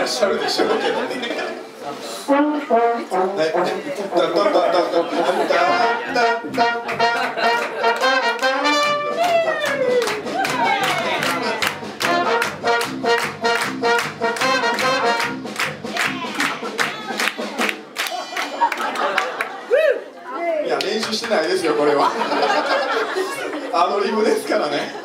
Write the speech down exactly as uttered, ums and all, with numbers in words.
しゃるでしょうけどね。いや練習してないですよこれは。アドリブですからね。